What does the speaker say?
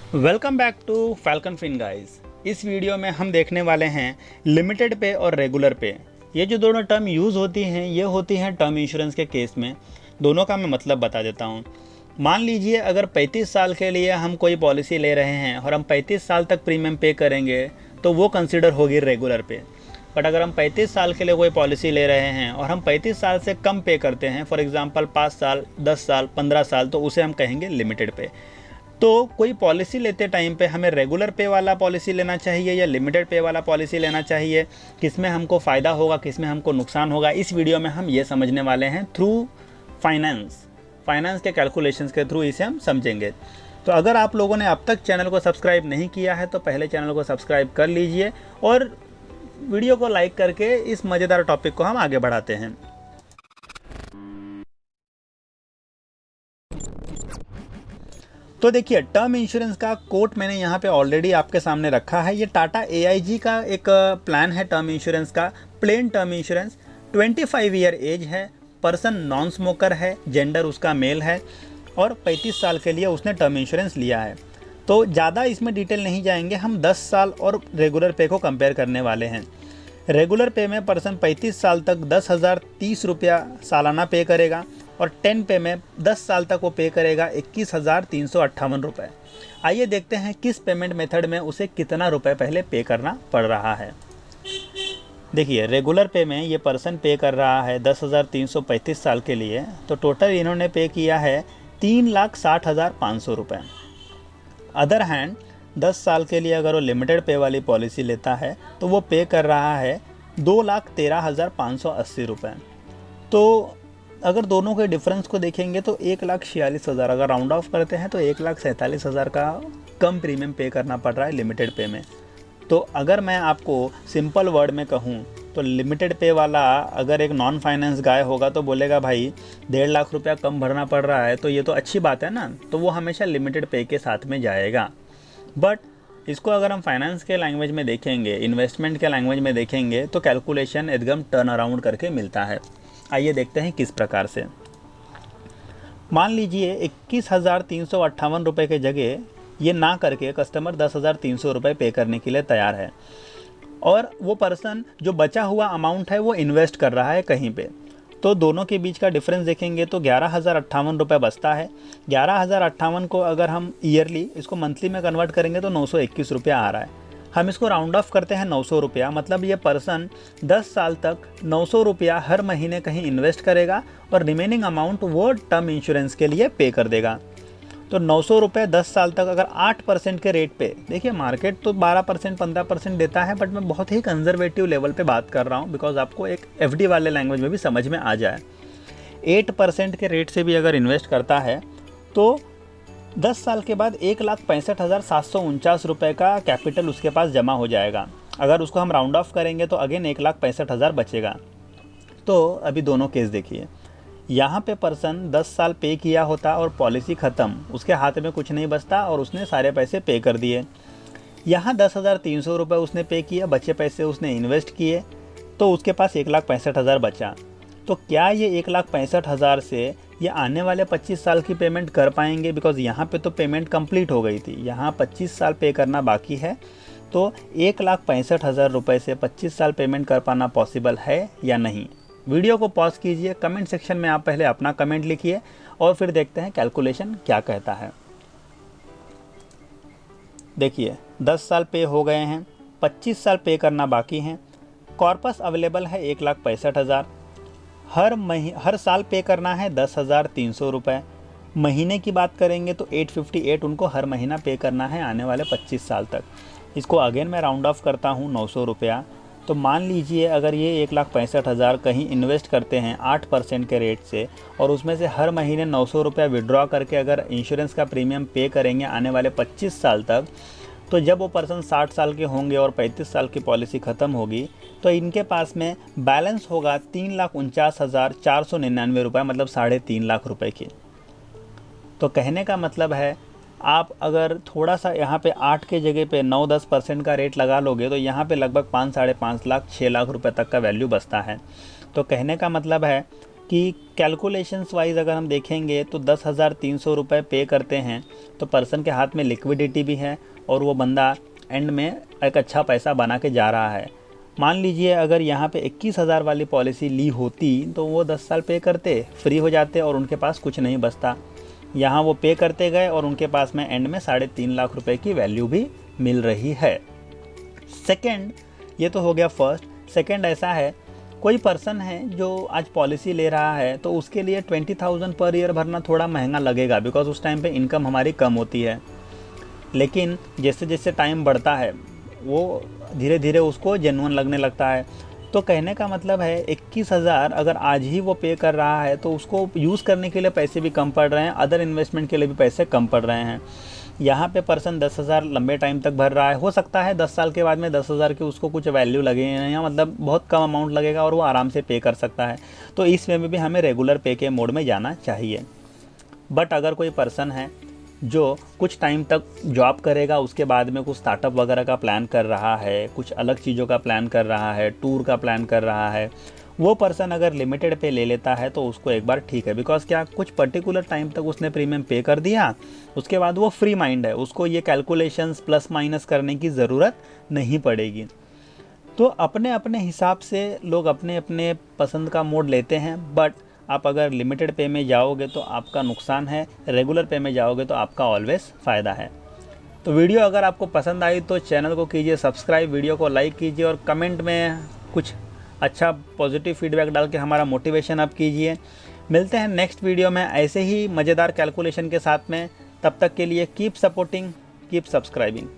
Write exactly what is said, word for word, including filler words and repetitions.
Welcome back to Falcon Fin guys. इस video में हम देखने वाले हैं लिमिटेड पे और रेगुलर पे। ये जो दोनों टर्म यूज़ होती हैं ये होती हैं टर्म इंश्योरेंस के केस में। दोनों का मैं मतलब बता देता हूँ। मान लीजिए अगर पैंतीस साल के लिए हम कोई पॉलिसी ले रहे हैं और हम पैंतीस साल तक प्रीमियम पे करेंगे तो वो कंसिडर होगी रेगुलर पे। बट अगर हम पैंतीस साल के लिए कोई पॉलिसी ले रहे हैं और हम पैंतीस साल से कम पे करते हैं, फॉर एग्जांपल पाँच साल, दस साल, पंद्रह साल, तो उसे हम कहेंगे लिमिटेड पे। तो कोई पॉलिसी लेते टाइम पे हमें रेगुलर पे वाला पॉलिसी लेना चाहिए या लिमिटेड पे वाला पॉलिसी लेना चाहिए, किसमें हमको फ़ायदा होगा, किसमें हमको नुकसान होगा, इस वीडियो में हम ये समझने वाले हैं थ्रू फाइनेंस फाइनेंस के कैलकुलेशंस के थ्रू इसे हम समझेंगे। तो अगर आप लोगों ने अब तक चैनल को सब्सक्राइब नहीं किया है तो पहले चैनल को सब्सक्राइब कर लीजिए और वीडियो को लाइक करके इस मज़ेदार टॉपिक को हम आगे बढ़ाते हैं। तो देखिए, टर्म इंश्योरेंस का कोट मैंने यहाँ पे ऑलरेडी आपके सामने रखा है। ये टाटा एआईजी का एक प्लान है टर्म इंश्योरेंस का, प्लेन टर्म इंश्योरेंस। पच्चीस ईयर एज है, पर्सन नॉन स्मोकर है, जेंडर उसका मेल है और पैंतीस साल के लिए उसने टर्म इंश्योरेंस लिया है। तो ज़्यादा इसमें डिटेल नहीं जाएंगे, हम दस साल और रेगुलर पे को कंपेयर करने वाले हैं। रेगुलर पे में पर्सन पैंतीस साल तक दस हज़ार तीस रुपया सालाना पे करेगा और टेन पे में दस साल तक वो पे करेगा इक्कीस हज़ार तीन सौ अट्ठावन रुपये। आइए देखते हैं किस पेमेंट मेथड में उसे कितना रुपए पहले पे करना पड़ रहा है। देखिए, रेगुलर पे में ये पर्सन पे कर रहा है दस हज़ार तीन सौ पैंतीस साल के लिए, तो टोटल इन्होंने पे किया है तीन लाख साठ हज़ार पाँच सौ रुपये। अदर हैंड दस साल के लिए अगर वो लिमिटेड पे वाली पॉलिसी लेता है तो वो पे कर रहा है दो लाख तेरह हज़ार पाँच सौ अस्सी रुपये। तो अगर दोनों के डिफरेंस को देखेंगे तो एक लाख छियालीस हज़ार, अगर राउंड ऑफ करते हैं तो एक लाख सैंतालीस हज़ार का कम प्रीमियम पे करना पड़ रहा है लिमिटेड पे में। तो अगर मैं आपको सिंपल वर्ड में कहूँ तो लिमिटेड पे वाला अगर एक नॉन फाइनेंस गाय होगा तो बोलेगा भाई डेढ़ लाख रुपया कम भरना पड़ रहा है तो ये तो अच्छी बात है ना, तो वो हमेशा लिमिटेड पे के साथ में जाएगा। बट इसको अगर हम फाइनेंस के लैंग्वेज में देखेंगे, इन्वेस्टमेंट के लैंग्वेज में देखेंगे तो कैलकुलेशन एकदम टर्न अराउंड करके मिलता है। आइए देखते हैं किस प्रकार से। मान लीजिए इक्कीस हज़ार तीन सौ अट्ठावन रुपये के जगह ये ना करके कस्टमर दस हज़ार तीन सौ रुपये पे करने के लिए तैयार है और वो पर्सन जो बचा हुआ अमाउंट है वो इन्वेस्ट कर रहा है कहीं पे, तो दोनों के बीच का डिफरेंस देखेंगे तो ग्यारह हज़ार अट्ठावन रुपये बचता है। ग्यारह हज़ार अट्ठावन को अगर हम ईयरली इसको मंथली में कन्वर्ट करेंगे तो नौ सौ इक्कीस रुपया आ रहा है। हम इसको राउंड ऑफ करते हैं नौ सौ रुपया, मतलब ये पर्सन दस साल तक नौ सौ रुपया हर महीने कहीं इन्वेस्ट करेगा और रिमेनिंग अमाउंट वो टर्म इंश्योरेंस के लिए पे कर देगा। तो नौ सौ रुपये दस साल तक अगर आठ परसेंट के रेट पे, देखिए मार्केट तो बारह परसेंट पंद्रह परसेंट देता है, बट मैं बहुत ही कंजर्वेटिव लेवल पे बात कर रहा हूँ बिकॉज आपको एक एफडी वाले लैंग्वेज में भी समझ में आ जाए। एट परसेंट के रेट से भी अगर इन्वेस्ट करता है तो दस साल के बाद एक लाख पैंसठ हज़ार सात सौ उनचास रुपये का कैपिटल उसके पास जमा हो जाएगा। अगर उसको हम राउंड ऑफ करेंगे तो अगेन एक लाख पैंसठ हज़ार बचेगा। तो अभी दोनों केस देखिए, यहाँ पे पर्सन दस साल पे किया होता और पॉलिसी ख़त्म, उसके हाथ में कुछ नहीं बचता और उसने सारे पैसे पे कर दिए। यहाँ दस हज़ार तीन सौ रुपये उसने पे किया, बचे पैसे उसने इन्वेस्ट किए तो उसके पास एक लाख पैंसठ हज़ार बचा। तो क्या ये एक लाख पैंसठ हज़ार से ये आने वाले पच्चीस साल की पेमेंट कर पाएंगे? बिकॉज़ यहाँ पे तो पेमेंट कंप्लीट हो गई थी, यहाँ पच्चीस साल पे करना बाकी है। तो एक लाख पैंसठ हज़ार रुपये से पच्चीस साल पेमेंट कर पाना पॉसिबल है या नहीं? वीडियो को पॉज कीजिए, कमेंट सेक्शन में आप पहले अपना कमेंट लिखिए और फिर देखते हैं कैलकुलेशन क्या कहता है। देखिए, दस साल पे हो गए हैं, पच्चीस साल पे करना बाकी हैं। कॉर्पस अवेलेबल है एक लाख पैंसठ हज़ार, हर मही हर साल पे करना है दस हज़ार तीन सौ रुपये। महीने की बात करेंगे तो आठ सौ अट्ठावन उनको हर महीना पे करना है आने वाले पच्चीस साल तक। इसको अगेन मैं राउंड ऑफ करता हूँ नौ सौ रुपया। तो मान लीजिए अगर ये एक लाख पैंसठ हज़ार कहीं इन्वेस्ट करते हैं आठ परसेंट के रेट से और उसमें से हर महीने नौ सौ रुपया विड्रॉ करके अगर इंश्योरेंस का प्रीमियम पे करेंगे आने वाले पच्चीस साल तक, तो जब वो पर्सन साठ साल के होंगे और पैंतीस साल की पॉलिसी ख़त्म होगी तो इनके पास में बैलेंस होगा तीन लाख उनचास हज़ार चार सौ निन्यानवे रुपये, मतलब साढ़े तीन लाख रुपए की। तो कहने का मतलब है आप अगर थोड़ा सा यहाँ पे आठ के जगह पे नौ दस परसेंट का रेट लगा लोगे तो यहाँ पे लगभग पाँच साढ़े पाँच लाख छः लाख रुपए तक का वैल्यू बचता है। तो कहने का मतलब है कि कैलकुलेशंस वाइज अगर हम देखेंगे तो दस हज़ार तीन सौ रुपये पे करते हैं तो पर्सन के हाथ में लिक्विडिटी भी है और वो बंदा एंड में एक अच्छा पैसा बना के जा रहा है। मान लीजिए अगर यहाँ पे इक्कीस हज़ार वाली पॉलिसी ली होती तो वो दस साल पे करते, फ्री हो जाते और उनके पास कुछ नहीं बचता। यहाँ वो पे करते गए और उनके पास में एंड में साढ़े तीन लाख रुपए की वैल्यू भी मिल रही है। सेकंड, ये तो हो गया फर्स्ट। सेकंड ऐसा है, कोई पर्सन है जो आज पॉलिसी ले रहा है तो उसके लिए ट्वेंटी थाउजेंड पर ईयर भरना थोड़ा महंगा लगेगा, बिकॉज उस टाइम पे इनकम हमारी कम होती है। लेकिन जैसे जैसे टाइम बढ़ता है वो धीरे धीरे उसको जेन्युइन लगने लगता है। तो कहने का मतलब है इक्कीस हज़ार अगर आज ही वो पे कर रहा है तो उसको यूज़ करने के लिए पैसे भी कम पड़ रहे हैं, अदर इन्वेस्टमेंट के लिए भी पैसे कम पड़ रहे हैं। यहाँ पे पर्सन दस हज़ार लंबे टाइम तक भर रहा है, हो सकता है दस साल के बाद में दस हज़ार की उसको कुछ वैल्यू लगे या मतलब बहुत कम अमाउंट लगेगा और वो आराम से पे कर सकता है। तो इस वे में भी हमें रेगुलर पे के मोड में जाना चाहिए। बट अगर कोई पर्सन है जो कुछ टाइम तक जॉब करेगा, उसके बाद में कुछ स्टार्टअप वगैरह का प्लान कर रहा है, कुछ अलग चीज़ों का प्लान कर रहा है, टूर का प्लान कर रहा है, वो पर्सन अगर लिमिटेड पे ले लेता है तो उसको एक बार ठीक है। बिकॉज क्या, कुछ पर्टिकुलर टाइम तक उसने प्रीमियम पे कर दिया, उसके बाद वो फ्री माइंड है, उसको ये कैलकुलेशंस प्लस माइनस करने की ज़रूरत नहीं पड़ेगी। तो अपने अपने हिसाब से लोग अपने अपने पसंद का मोड लेते हैं। बट आप अगर लिमिटेड पे में जाओगे तो आपका नुकसान है, रेगुलर पे में जाओगे तो आपका ऑलवेज फ़ायदा है। तो वीडियो अगर आपको पसंद आई तो चैनल को कीजिए सब्सक्राइब, वीडियो को लाइक कीजिए और कमेंट में कुछ अच्छा पॉजिटिव फीडबैक डाल के हमारा मोटिवेशन अप कीजिए। मिलते हैं नेक्स्ट वीडियो में ऐसे ही मज़ेदार कैलकुलेशन के साथ में। तब तक के लिए कीप सपोर्टिंग, कीप सब्सक्राइबिंग।